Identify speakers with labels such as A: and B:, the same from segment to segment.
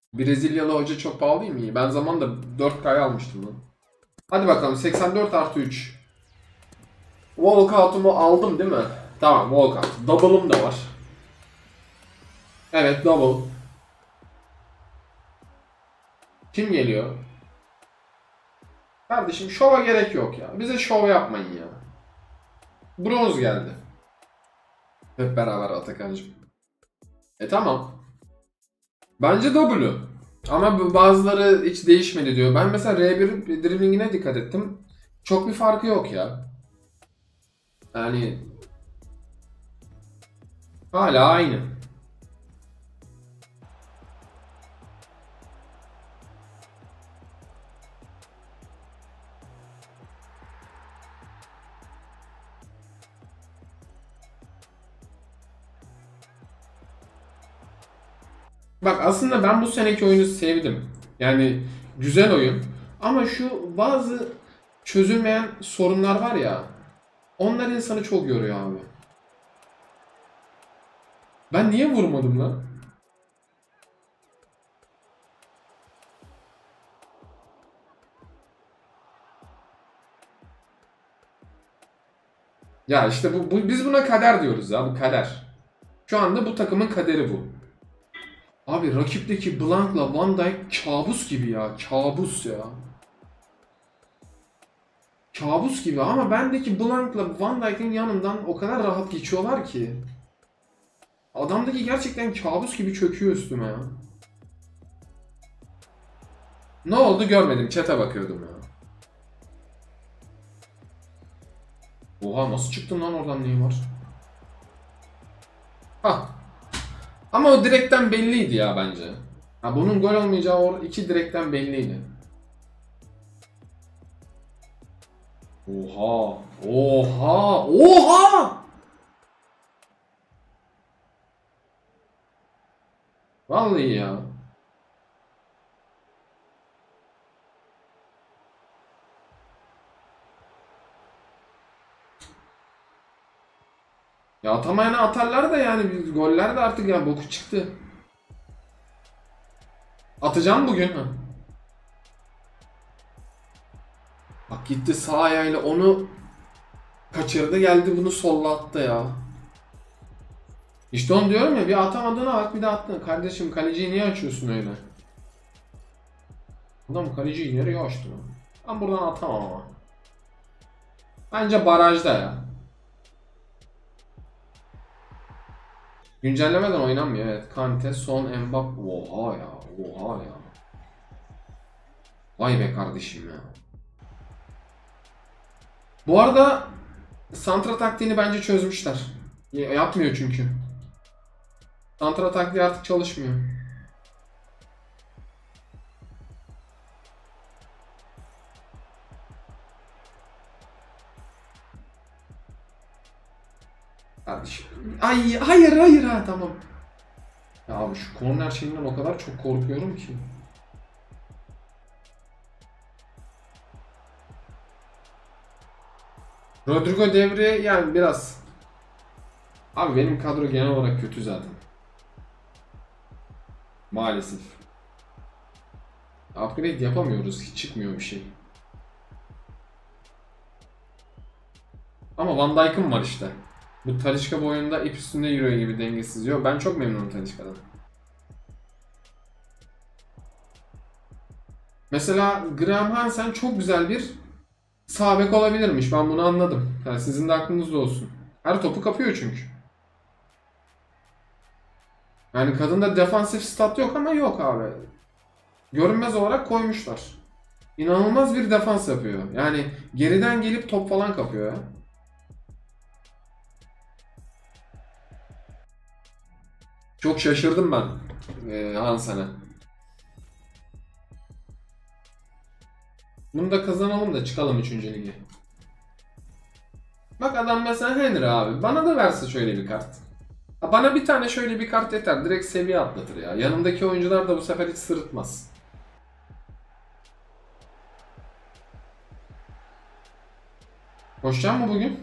A: Brezilyalı hoca çok pahalı değil mi? Ben zamanında 4K'ya almıştım lan. Hadi bakalım 84 artı 3. Walkout'umu aldım değil mi? Tamam, walkout. Double'ım da var. Evet, double. Kim geliyor? Kardeşim şova gerek yok ya. Bize şov yapmayın ya. Bronz geldi. Hep beraber Atakan'cığım. Tamam. Bence W. Ama bazıları hiç değişmedi diyor. Ben mesela R1 dribbling'ine dikkat ettim. Çok bir farkı yok ya. Yani hala aynı. Bak aslında ben bu seneki oyunu sevdim. Yani güzel oyun. Ama şu bazı çözülmeyen sorunlar var ya. Onlar insanı çok yoruyor abi. Ben niye vurmadım lan? Ya işte biz buna kader diyoruz ya, bu kader. Şu anda bu takımın kaderi bu. Abi rakipteki Blank'la Van Dijk kabus gibi ya. Kabus ya. Kabus gibi ama bendeki Blank'la Van Dijk'in yanından o kadar rahat geçiyorlar ki. Adamdaki gerçekten kabus gibi çöküyor üstüme ya. Ne oldu görmedim. Chat'e bakıyordum ya. Oha nasıl çıktın lan oradan Neymar? Hah. Ama o direkten belliydi ya bence. Ha, bunun gol olmayacağı iki direkten belliydi. Oha. Oha. Oha. Vallahi ya. Ya atamayana atarlar da yani biz goller de artık ya boku çıktı. Atacağım bugün ha. Bak gitti sağ ayağıyla onu kaçırdı geldi bunu solla attı ya. İşte onu diyorum ya bir atamadığına bak bir de attın. Kardeşim kaleciyi niye açıyorsun öyle? Adam kaleciyi nereye açtı lan? Ben buradan atamam ama. Bence barajda ya. Güncellemeden oynanmıyor evet. Kante, Son, Mbappe. Oha ya. Oha ya. Vay be kardeşim ya. Bu arada Santra taktiğini bence çözmüşler. Yapmıyor çünkü. Santra taktiği artık çalışmıyor. Kardeşim. Ay hayır hayır ha tamam. Ya abi şu korner şeyinden o kadar çok korkuyorum ki. Rodrigo devri yani biraz. Abi benim kadro genel olarak kötü zaten. Maalesef. Upgrade yapamıyoruz. Hiç çıkmıyor bir şey. Ama Van Dijk'ım var işte. Bu Talisca bu oyunda ip üstünde yürüyor gibi dengesiz. Yok ben çok memnunum Talisca'dan. Mesela Graham Hansen çok güzel bir sağ bek olabilirmiş. Ben bunu anladım. Yani sizin de aklınızda olsun. Her topu kapıyor çünkü. Yani kadında defansif stat yok ama yok abi. Görünmez olarak koymuşlar. İnanılmaz bir defans yapıyor. Yani geriden gelip top falan kapıyor ya. Çok şaşırdım ben Hansen'e. Bunu da kazanalım da çıkalım 3. lige. Bak adam mesela Henry abi. Bana da verse şöyle bir kart. Bana bir tane şöyle bir kart yeter. Direkt seviye atlatır ya. Yanımdaki oyuncular da bu sefer hiç sırıtmaz. Koşacağım mı bugün?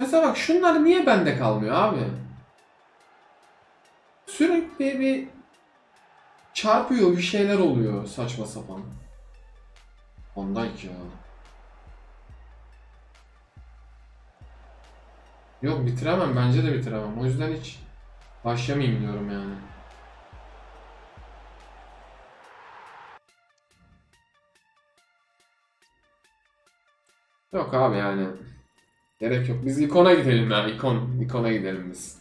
A: Mesela bak şunlar niye bende kalmıyor abi? Sürekli bir çarpıyor, bir şeyler oluyor saçma sapan. Van Dijk ya. Yok bitiremem, bence de bitiremem. O yüzden hiç başlamayayım diyorum yani. Yok abi yani. Gerek yok. Biz ikona gidelim ya. İkona gidelim biz.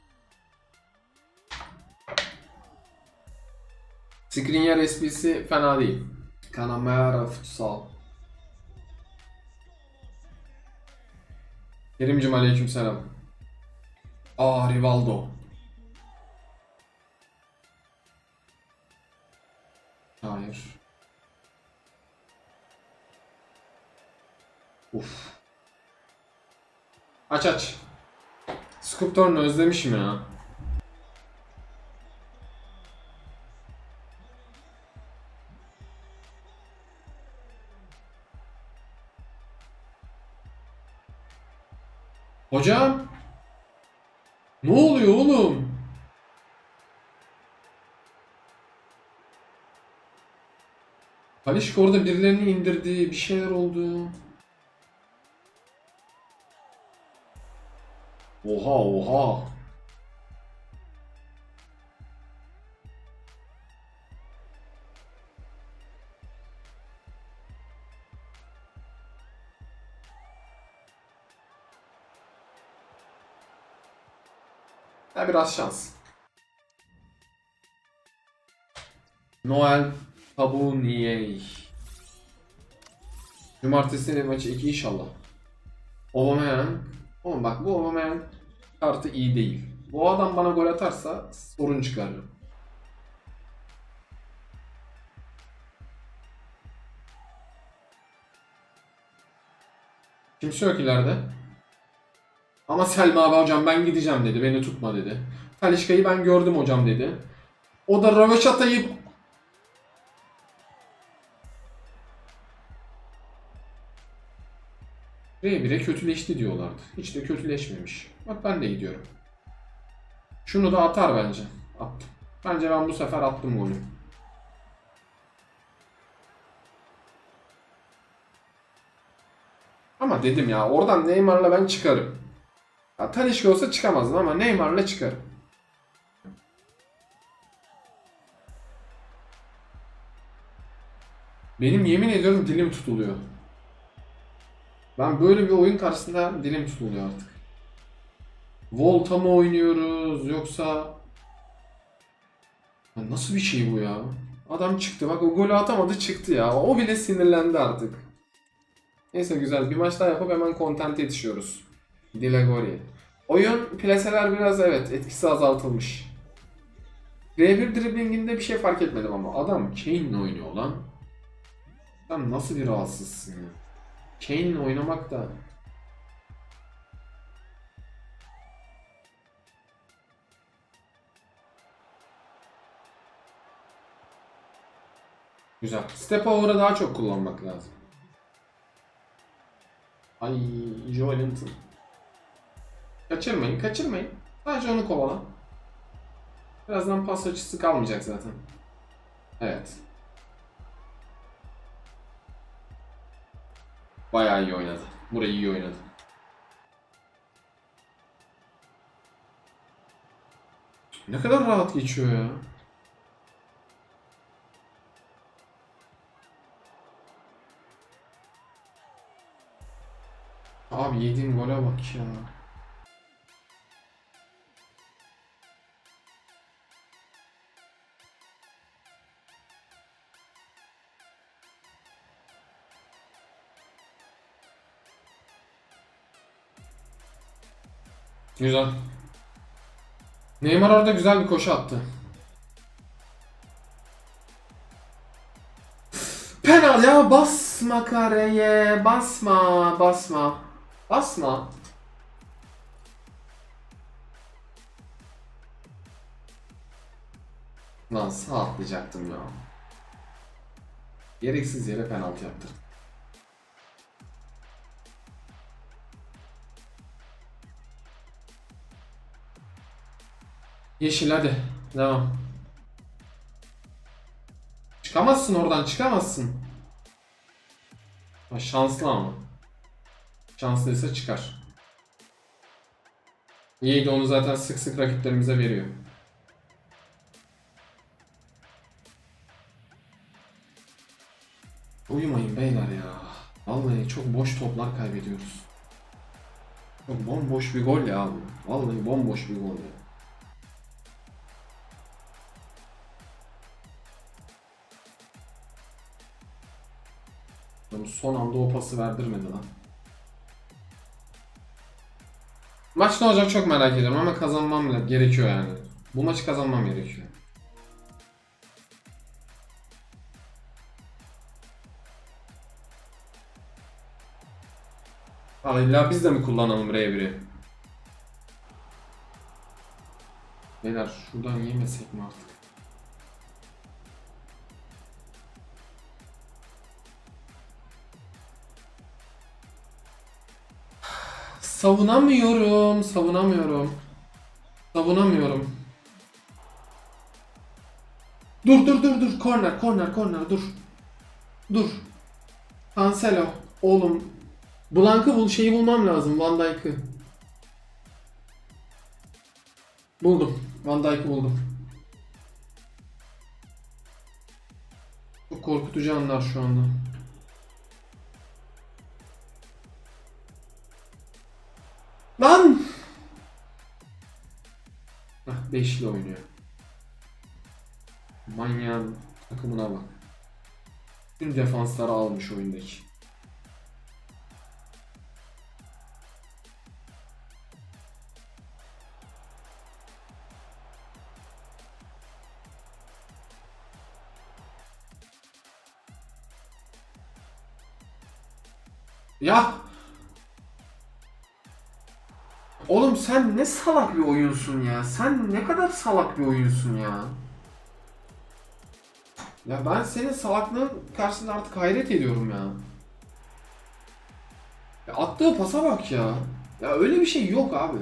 A: Skriniar SP'si fena değil. Kanamera futsal. Kerimcim aleykümselam. Rivaldo. Hayır. Uf. Aç aç. Sculptor'unu özlemişim ya. Hocam. Ne oluyor oğlum? Talişka orada birilerini indirdi. Bir şeyler oldu. Oha oha. Ya biraz şans. Noel Tabunier. Cumartesi maçı 2 inşallah. Aubameyang. Oğlum bak bu Aubameyang kartı iyi değil. Bu adam bana gol atarsa sorun çıkarır. Kimse yok ileride. Ama Selma abi hocam ben gideceğim dedi. Beni tutma dedi. Talişka'yı ben gördüm hocam dedi. O da röveşatayı... R1'e kötüleşti diyorlardı. Hiç de kötüleşmemiş. Bak ben de gidiyorum. Şunu da atar bence. Attım. Bence ben bu sefer attım golü. Ama dedim ya oradan Neymar'la ben çıkarım. Ya, Talisca olsa çıkamazdım ama Neymar'la çıkarım. Benim yemin ediyorum dilim tutuluyor. Ben böyle bir oyun karşısında dilim tutuluyor artık. Volta mı oynuyoruz yoksa... Ya nasıl bir şey bu ya? Adam çıktı bak o golü atamadı çıktı ya. O bile sinirlendi artık. Neyse güzel bir maç daha yapıp hemen content yetişiyoruz. Dilegori. Oyun plaseler biraz evet etkisi azaltılmış. R1 driblinginde bir şey fark etmedim ama adam Kane'le oynuyor lan. Sen nasıl bir rahatsızsın ya? Kane'le oynamak da... Güzel. Step over'ı daha çok kullanmak lazım. Ay Joelinton. Kaçırmayın, kaçırmayın. Sadece onu kovala. Birazdan pas açısı kalmayacak zaten. Evet. Bayağı iyi oynadı. Burayı iyi oynadı. Ne kadar rahat geçiyor ya. Abi yediğim gole bak ya. Güzel. Neymar orada güzel bir koşu attı. Penal ya basma kareye basma basma. Basma. Lan sağ atlayacaktım ya. Gereksiz yere penaltı yaptırdım. Yeşil hadi. Devam. Çıkamazsın oradan, çıkamazsın. Ha, şanslı ama. Şanslıysa çıkar. İyiydi, onu zaten sık sık rakiplerimize veriyor. Uyumayın beyler ya. Vallahi çok boş toplar kaybediyoruz. Çok bomboş bir gol ya bu. Vallahi bomboş bir gol ya. Son anda o pası verdirmedi lan. Maç ne olacak çok merak ediyorum ama kazanmam gerekiyor yani. Bu maçı kazanmam gerekiyor. Abi illa biz de mi kullanalım R1'i? Beyler şuradan yemesek mi artık? Savunamıyorum, savunamıyorum. Savunamıyorum. Dur. Korner, dur. Dur. Cancelo. Oğlum. Blank'ı bul, şeyi bulmam lazım. Van Dijk'ı. Buldum. Van Dijk'ı buldum. Çok korkutucu anlar şu anda. Lan! Hah, beşli oynuyor. Manyağın takımına bak. Tüm defansları almış oyundaki. Ya! Oğlum sen ne salak bir oyunsun ya. Sen ne kadar salak bir oyunsun ya. Ya ben senin salaklığın karşısında artık hayret ediyorum ya. Ya attığı pasa bak ya. Ya öyle bir şey yok abi.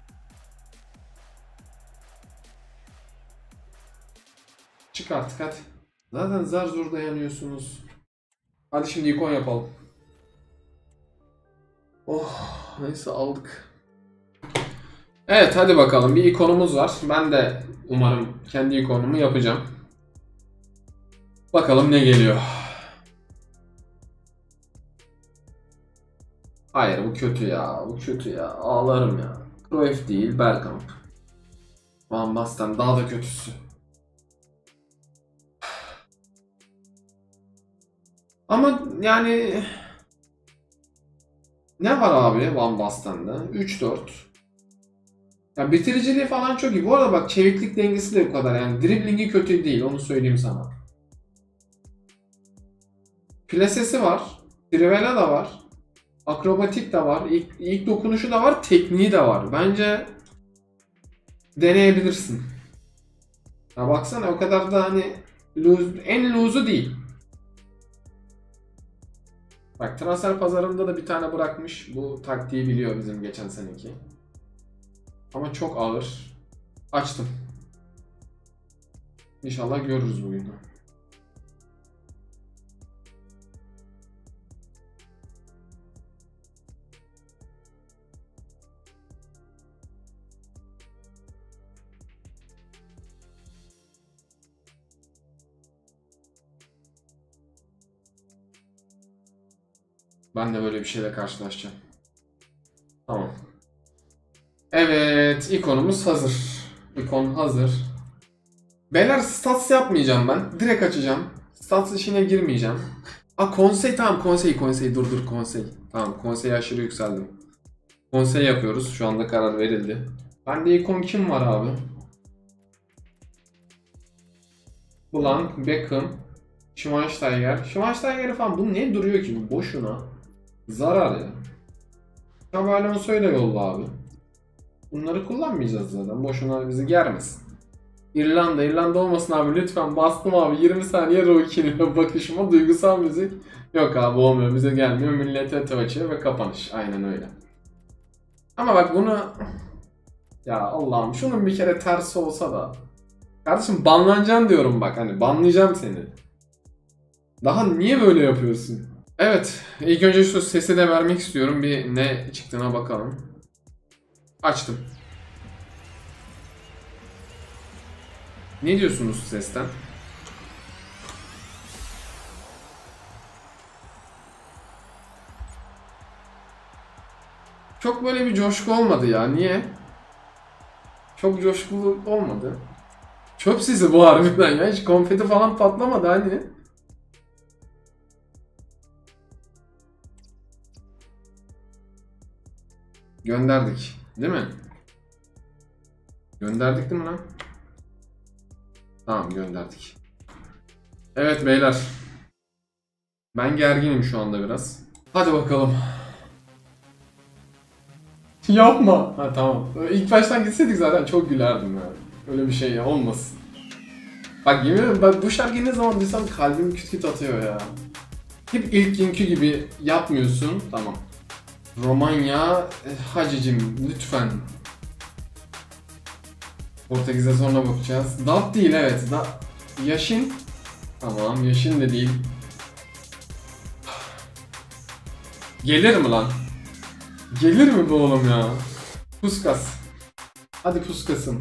A: Çık artık hadi. Zaten zar zor dayanıyorsunuz. Hadi şimdi ikon yapalım. Oh neyse aldık. Evet hadi bakalım, bir ikonumuz var. Ben de umarım kendi ikonumu yapacağım. Bakalım ne geliyor. Hayır bu kötü ya. Bu kötü ya. Ağlarım ya. Cruyff değil, Bergkamp. Van Basten daha da kötüsü. Ama yani ne var abi Van Basten'de? 3-4. Ya bitiriciliği falan çok iyi. Bu arada bak çeviklik dengesi de bu kadar. Yani driblingi kötü değil, onu söyleyeyim sana. Plasesi var. Trivela da var. Akrobatik de var. İlk dokunuşu da var. Tekniği de var. Bence deneyebilirsin. Ya baksana o kadar da hani en lose'u değil. Bak transfer pazarında da bir tane bırakmış. Bu taktiği biliyor bizim geçen seneki. Ama çok ağır. Açtım. İnşallah görürüz bugün. Ben de böyle bir şeyle karşılaşacağım. Tamam. Evet, ikonumuz hazır. İkon hazır. Beyler stats yapmayacağım ben. Direkt açacağım. Stats işine girmeyeceğim. Konsey, tamam konsey dur konsey. Tamam konsey aşırı yükseldim. Konsey yapıyoruz. Şu anda karar verildi. Bende ikon kim var abi? Blanc, Beckham, Schweinsteiger. Schweinsteiger falan bu ne duruyor ki bu boşuna? Zarar ya. Xabi Alonso'yu yolla abi. Bunları kullanmayacağız zaten. Boşuna bizi germesin. İrlanda olmasın abi lütfen, bastım abi 20 saniye Roy bakışıma duygusal müzik. Yok abi olmuyor, bize gelmiyor, millete açıyor ve kapanış. Aynen öyle. Ama bak bunu Ya Allah'ım şunun bir kere tersi olsa da. Kardeşim banlanacaksın diyorum bak, hani banlayacağım seni. Daha niye böyle yapıyorsun? Evet, ilk önce şu sesi de vermek istiyorum. Bir ne çıktığına bakalım. Açtım. Ne diyorsunuz sesten? Çok böyle bir coşku olmadı ya. Niye? Çok coşkulu olmadı. Çöp sesi bu harbiden ya. Hiç konfeti falan patlamadı hani. Gönderdik. Değil mi? Gönderdik değil mi lan? Tamam, gönderdik. Evet beyler. Ben gerginim şu anda biraz. Hadi bakalım. Yapma. Ha tamam. İlk baştan gitseydik zaten çok gülerdim yani. Öyle bir şey ya, olmasın. Bak yemin ederim, bak bu şarkıyı ne zaman duysam kalbim küt küt atıyor ya. Hep ilk günkü gibi yapmıyorsun. Tamam. Romanya, hacicim lütfen. Portekiz'e sonra bakacağız. Dat değil, evet. Yaşin. Tamam, Yaşin de değil. Gelir mi lan? Gelir mi bu oğlum ya? Puskas. Hadi Puskas'ım.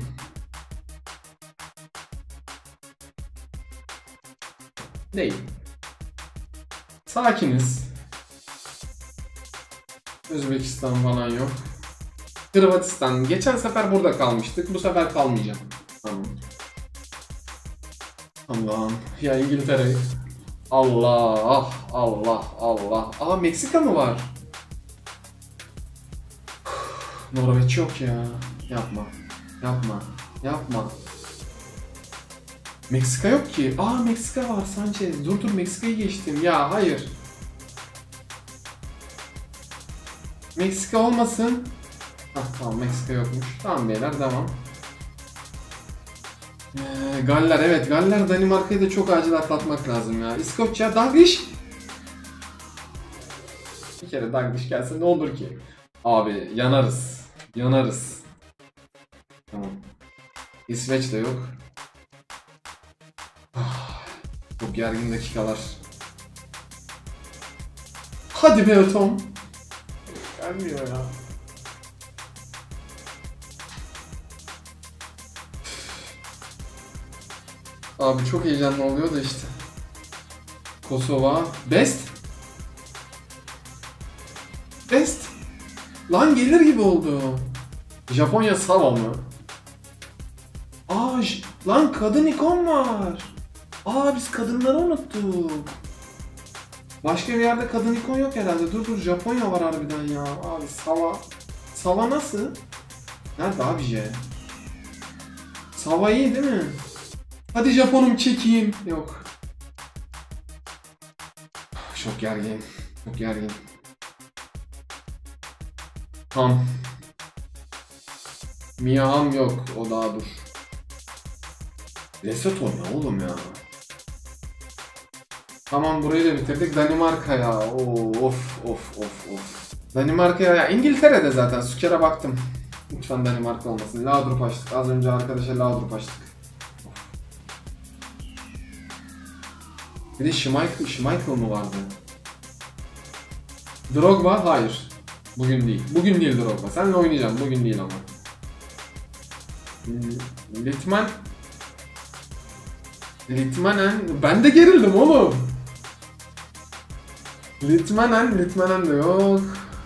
A: Değil. Sakiniz. Özbekistan falan yok. Hırvatistan. Geçen sefer burada kalmıştık. Bu sefer kalmayacağım. Tamam. Allah'ım. Ya İngiltere. Allah. Allah. Allah. Aa, Meksika mı var? Norveç yok ya. Yapma. Yapma. Yapma. Meksika yok ki. Aa, Meksika var Sanchez. Dur Meksika'yı geçtim. Ya hayır. Meksika olmasın. Hah tamam, Meksika yokmuş. Tamam beyler, devam. Galler, evet. Galler, Danimarka'yı da çok acil atlatmak lazım ya. İskoçya, Daglish. Bir kere Daglish gelse ne olur ki? Abi yanarız. Yanarız. Tamam. İsveç de yok. Çok gergin dakikalar. Hadi be Tom. Gelmiyor ya. Abi çok heyecanlı oluyor da işte. Kosova. Best. Best. Lan gelir gibi oldu. Japonya Sava mı? Aa, lan kadın ikon var. Aa, biz kadınları unuttuk. Başka bir yerde kadın ikon yok herhalde. Dur Japonya var harbiden ya. Abi Sava. Sava nasıl? Nerede abi J? Sava iyi değil mi? Hadi Japonum çekeyim. Yok. Çok gergin. Çok gergin. Ham. Miyaham yok. O daha dur. Lesotho ne oğlum ya? Tamam, burayı da bitirdik. Danimarka ya. Of. Danimarka ya. İngiltere'de zaten. Süker'e baktım. Lütfen Danimarka olmasın. Laudrup açtık. Az önce arkadaşa Laudrup açtık. Bir de Schmeichel mı vardı? Drogba? Hayır. Bugün değil. Bugün değil Drogba. Seninle oynayacağım. Bugün değil ama. Litmanen. Ben de gerildim oğlum. Litmanen de yok.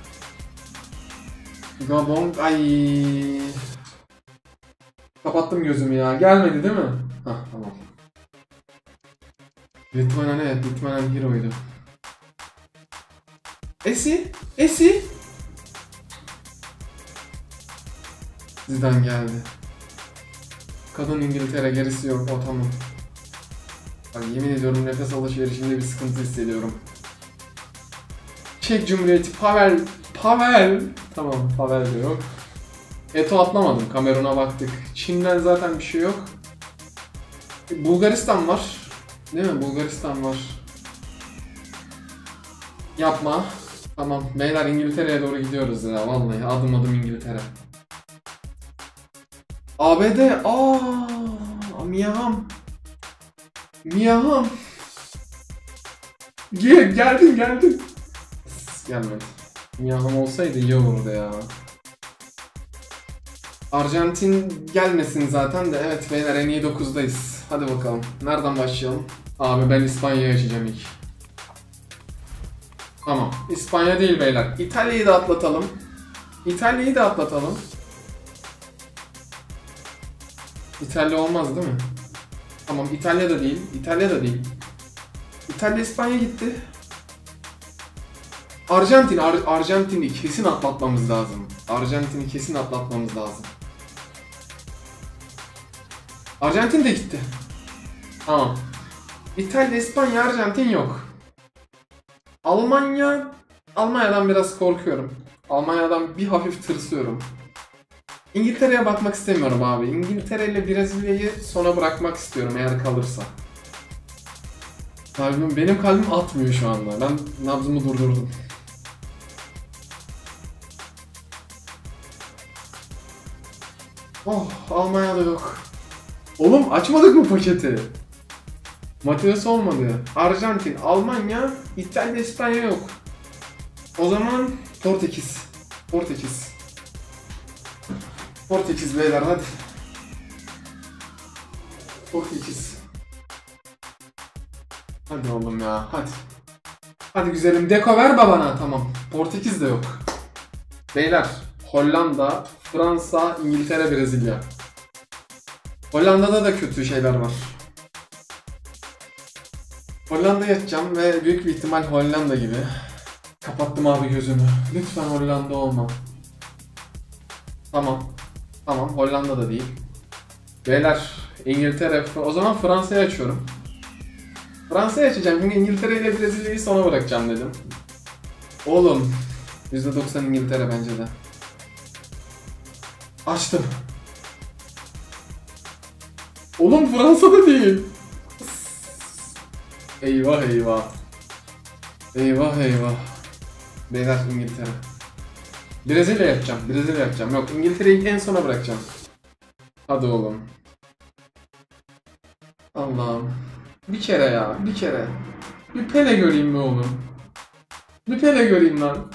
A: Gabon. Ay. Kapattım gözümü ya. Gelmedi değil mi? Hah tamam. Litmanen, evet. Litmanen hero'ydu. Esi. Zidane geldi. Kadın İngiltere, gerisi yok. O tamam. Bak yemin ediyorum, nefes alışverişinde bir sıkıntı hissediyorum. Çek Cumhuriyeti, Pavel. Tamam, Pavel de yok. Eto atlamadım, Kamerun'a baktık. Çin'den zaten bir şey yok. Bulgaristan var. Değil mi? Bulgaristan var. Yapma. Tamam beyler, İngiltere'ye doğru gidiyoruz ya, vallahi adım İngiltere. ABD. Miyaham. Miyaham. Geldin. Gelmedi. Miyaham olsaydı iyi olurdu ya. Arjantin gelmesin zaten de, evet beyler en iyi 9'dayız. Hadi bakalım. Nereden başlayalım? Abi ben İspanya'yı açacağım ilk. Tamam. İspanya değil beyler. İtalya'yı da atlatalım. İtalya olmaz değil mi? Tamam, İtalya da değil. İtalya İspanya gitti. Arjantin'i kesin atlatmamız lazım. Arjantin de gitti. Tamam. İtalya, İspanya, Arjantin yok. Almanya'dan biraz korkuyorum. Almanya'dan bir hafif tırsıyorum. İngiltere'ye bakmak istemiyorum abi. İngiltere ile Brezilya'yı sona bırakmak istiyorum eğer kalırsa. Benim kalbim atmıyor şu anda. Ben nabzımı durdurdum. Oh, Almanya'da yok. Oğlum açmadık mı paketi? Mateus olmadı. Arjantin, Almanya, İtalya, İspanya yok. O zaman Portekiz beyler hadi. Portekiz. Hadi oğlum ya, hadi. Hadi güzelim, deko ver babana, tamam. Portekiz de yok. Beyler, Hollanda, Fransa, İngiltere, Brezilya. Hollanda'da da kötü şeyler var. Hollanda'ya açacağım ve büyük bir ihtimal Hollanda gibi. Kapattım abi gözümü. Lütfen Hollanda olma. Tamam, Hollanda da değil. Beyler, İngiltere, o zaman Fransa'yı açıyorum. Fransa'yı açacağım çünkü İngiltere ile Brezilya'yı sona bırakacağım dedim. Oğlum, %90 İngiltere bence de. Açtım. Oğlum Fransa'da değil. Eyvah. Beyler İngiltere. Brezilya yapacağım. Yok, İngiltere'yi en sona bırakacağım. Hadi oğlum. Allah'ım. Bir kere. Bir Pele göreyim mi oğlum? Bir Pele göreyim lan.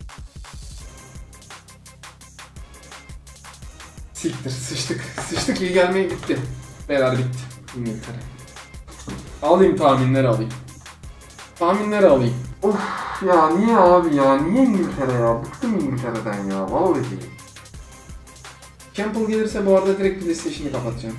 A: Siktir, sıçtık, iyi gelmeye gitti. Beyler bitti. İngiltere. Alayım tahminleri alayım. Of ya, niye abi ya? Niye İngiltere ya? Bıktım İngiltere'den ya. Vallahi. Campbell gelirse bu arada direkt PlayStation'ı kapatacağım.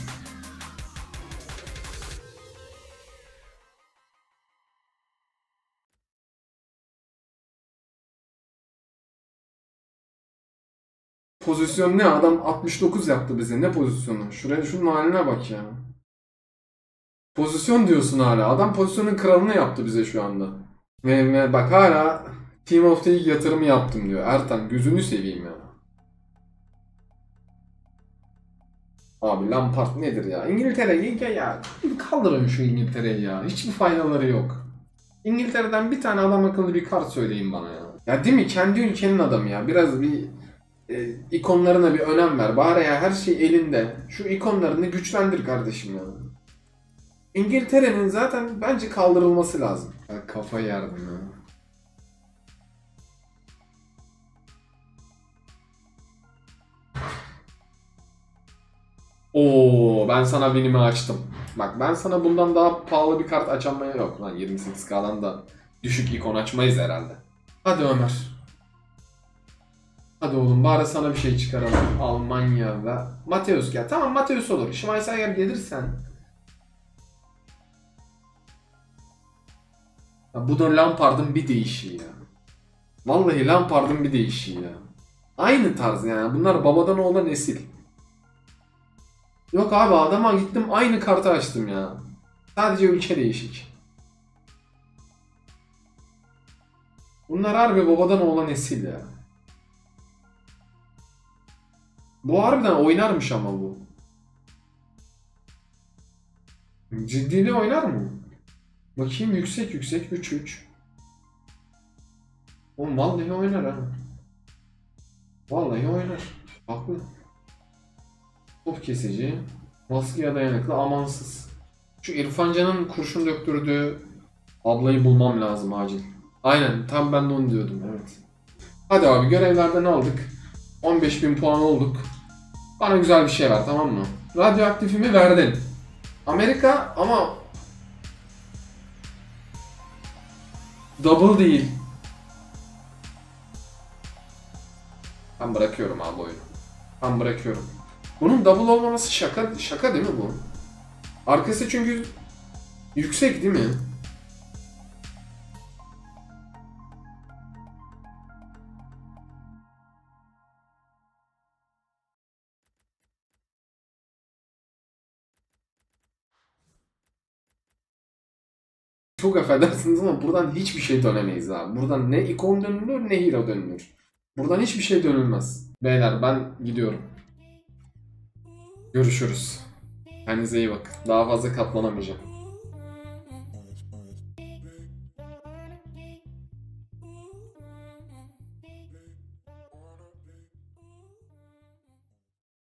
A: Pozisyon ne? Adam 69 yaptı bize. Ne pozisyonu? Şunun haline bak ya. Pozisyon diyorsun hala. Adam pozisyonun kralını yaptı bize şu anda. Ve bak hala Team of the Year yatırımı yaptım diyor. Ertan gözünü seveyim ya. Abi Lampard nedir ya? İngiltere ya. Kaldırın şu İngiltere'yi ya. Hiçbir faydaları yok. İngiltere'den bir tane adam akıllı bir kart söyleyin bana ya. Ya değil mi? Kendi ülkenin adamı ya. Biraz bir ikonlarına bir önem ver. Bari ya, her şey elinde. Şu ikonlarını güçlendir kardeşim ya. İngiltere'nin zaten bence kaldırılması lazım. Ya kafayı yerdim ya. Oo, ben sana Win'imi açtım. Bak ben sana bundan daha pahalı bir kart açamaya yok lan, 28K'dan da düşük ikon açmayız herhalde. Hadi Ömer. Hadi oğlum, bari sana bir şey çıkaralım. Almanya ve Mateus gel. Tamam, Mateus olur. Schweinsteiger gelirsen. Ya bu da Lampard'ın bir değişiği ya. Vallahi Lampard'ın bir değişiği ya. Aynı tarz yani. Bunlar babadan oğula nesil. Yok abi, adama gittim aynı kartı açtım ya. Sadece ülke değişik. Bunlar harbi babadan oğula nesil ya. Bu harbiden oynarmış ama bu. Ciddiyle oynar mı? Bakayım, yüksek 3-3. Oğlum vallahi oynar ha. Vallahi oynar. Haklı. Top kesici. Baskıya dayanıklı, amansız. Şu İrfan Can'ın kurşun döktürdüğü ablayı bulmam lazım acil. Aynen, tam ben de onu diyordum, evet. Hadi abi, görevlerden aldık. 15.000 puan olduk. Bana güzel bir şey ver, tamam mı? Radyoaktifimi verdin. Amerika ama double değil. Ben bırakıyorum abi oyunu. Ben bırakıyorum. Bunun double olmaması şaka değil mi bu? Arkası çünkü yüksek değil mi? Çok affedersiniz ama buradan hiçbir şey dönemeyiz abi. Buradan ne ikon dönülür ne hero dönülür. Buradan hiçbir şey dönülmez. Beyler ben gidiyorum. Görüşürüz. Kendinize iyi bakın. Daha fazla katlanamayacağım.